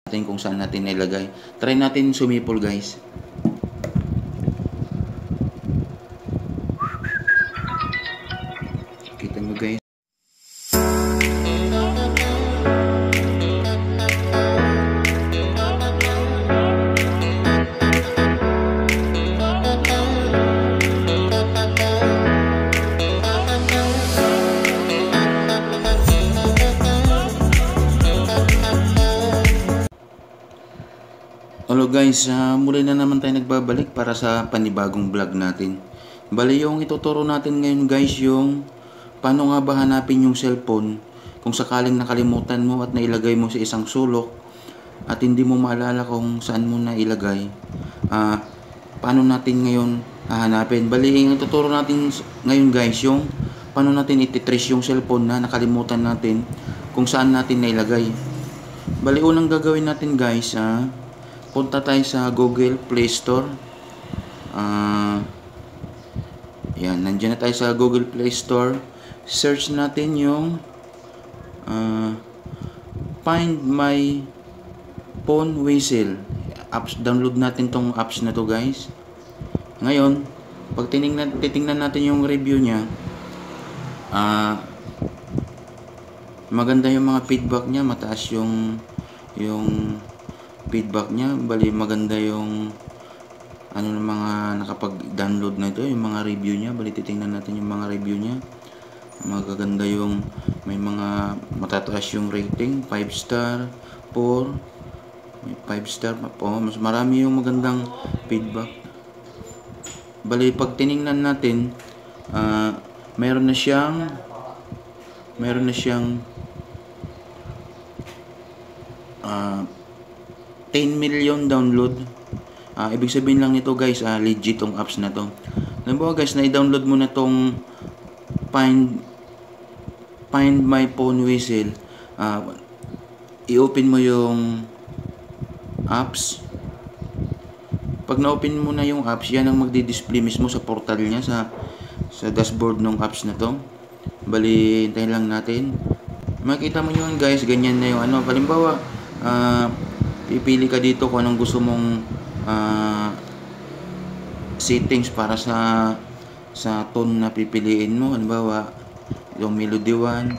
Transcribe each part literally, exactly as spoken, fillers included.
natin kung saan natin nilagay. Try natin sumipol guys. Kita nyo guys. Hello guys, uh, muli na naman tayo nagbabalik para sa panibagong vlog natin. Bali yung ituturo natin ngayon guys yung paano nga ba hanapin yung cellphone kung sakaling nakalimutan mo at nailagay mo sa isang sulok at hindi mo maalala kung saan mo na ilagay. Uh, paano natin ngayon hahanapin? Bali yung ituturo natin ngayon guys yung paano natin ititrace yung cellphone na nakalimutan natin kung saan natin nailagay. Bali unang gagawin natin guys, ah, uh, punta tayo sa Google Play Store. Uh, yan, nandiyan na tayo sa Google Play Store. Search natin yung uh, Find My Phone Whistle. Apps, download natin tong apps na to guys. Ngayon, pag tinignan, titingnan natin yung review niya, uh, maganda yung mga feedback niya, mataas yung yung feedback niya, bali maganda yung ano ng mga nakapag-download na ito, yung mga review niya. Bali titingnan natin yung mga review niya. Magaganda yung may mga matataas yung rating, five star, four, may five star pa po. Mas marami yung magandang feedback. Bali pag tiningnan natin, uh, meron na siyang meron na siyang uh, ten million download. Uh, ibig sabihin lang nito guys, uh, legit tong apps na to. Halimbawa guys, na-download mo na tong Find Find My Phone Whistle. Uh, i-open mo yung apps. Pag na-open mo na yung apps, yan ang magdi-display mismo sa portal niya, sa sa dashboard ng apps na to. Bali, hintayin lang natin. Makita mo yun guys, ganyan na yung ano. Halimbawa, uh, pipili ka dito kung anong gusto mong uh, settings para sa sa tone na pipiliin mo. Halimbawa, yung melody one,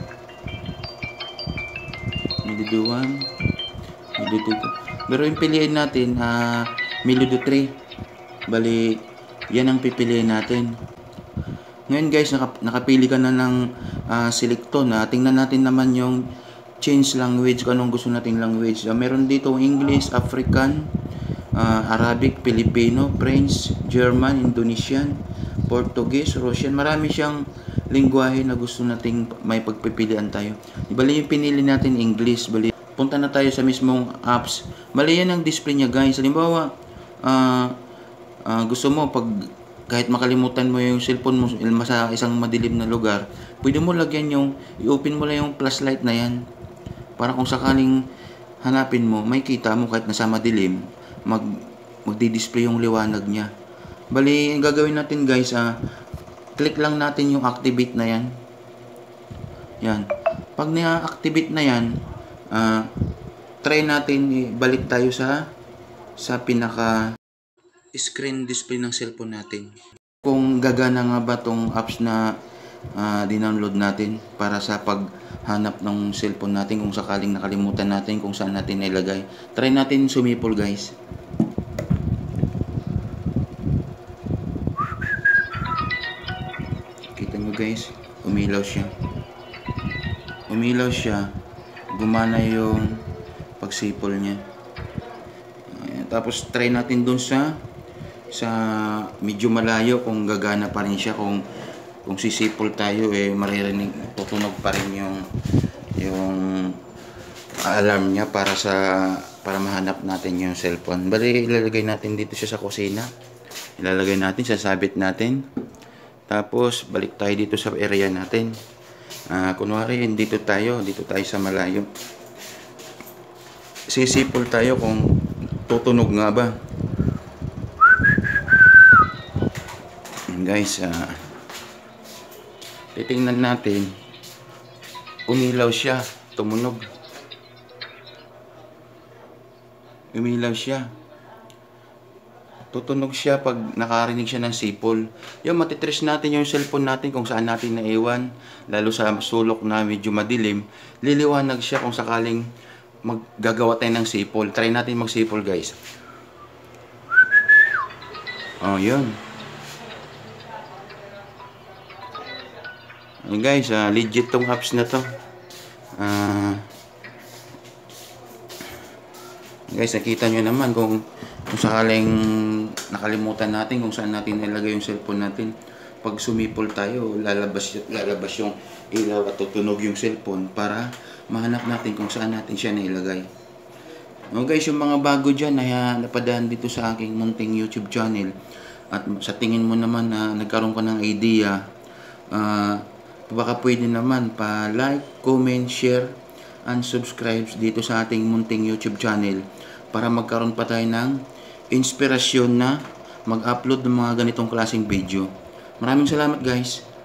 melody one, melody two. Pero yung piliin natin, uh, melody three. Bali, yan ang pipiliin natin. Ngayon guys, nakap nakapili ka na ng uh, select tone. Uh, tingnan natin naman yung change language, kung anong gusto nating language. Uh, meron dito English, African, uh, Arabic, Filipino, French, German, Indonesian, Portuguese, Russian. Marami siyang lingwahe na gusto nating may pagpipilian tayo. Bali yung pinili natin English. Bali, punta na tayo sa mismong apps. Bali yan ang display niya guys. Halimbawa, uh, uh, gusto mo pag kahit makalimutan mo yung cellphone mo sa isang madilim na lugar, pwede mo lagyan yung, i-open mo lang yung flashlight na yan. Para kung sakaling hanapin mo, may kita mo kahit nasa madilim, mag, magdi-display yung liwanag niya. Bali, ang gagawin natin guys, ah, click lang natin yung activate na yan. Yan. Pag na-activate na yan, ah, try natin, balik tayo sa, sa pinaka screen display ng cellphone natin. Kung gagana nga ba tong apps na uh, dinownload natin para sa paghanap ng cellphone natin kung sakaling nakalimutan natin kung saan natin nilagay. Try natin sumipol guys. Kita nyo guys, umilaw siya. Umilaw siya. Gumana yung pagsipol niya. Ayan. Tapos try natin dun sa sa medyo malayo kung gagana pa rin siya. Kung kung sisipol tayo, eh maririnig, tutunog pa rin yung yung alarm niya para sa para mahanap natin yung cellphone. Bali, ilalagay natin dito siya sa kusina. Ilalagay natin, sasabit natin. Tapos balik tayo dito sa area natin. Uh, kunwari dito tayo, dito tayo sa malayo. Sisipol tayo kung tutunog nga ba. Guys, uh, titingnan natin, umilaw siya, tumunog. Umilaw siya. Tutunog siya pag nakarinig siya ng sipol. Yung matitrace natin yung cellphone natin kung saan natin naiwan, lalo sa sulok na medyo madilim, liliwanag siya kung sakaling maggagawa tayo ng sipol. Try natin magsipol, guys. Oh, yun. Ayun, guys, uh, legit tong apps na to. Ah... Uh, Guys, nakita nyo naman kung, kung sakaling nakalimutan natin kung saan natin nilagay yung cellphone natin. Pag sumipol tayo, lalabas, lalabas yung ilaw at tutunog yung cellphone para mahanap natin kung saan natin siya nailagay. No, guys, yung mga bago dyan na napadaan dito sa aking munting YouTube channel at sa tingin mo naman na nagkaroon ka ng idea, uh, baka pwede naman pa like, comment, share, and subscribe dito sa ating munting YouTube channel para magkaroon pa tayo ng inspirasyon na mag-upload ng mga ganitong klaseng video. Maraming salamat, guys.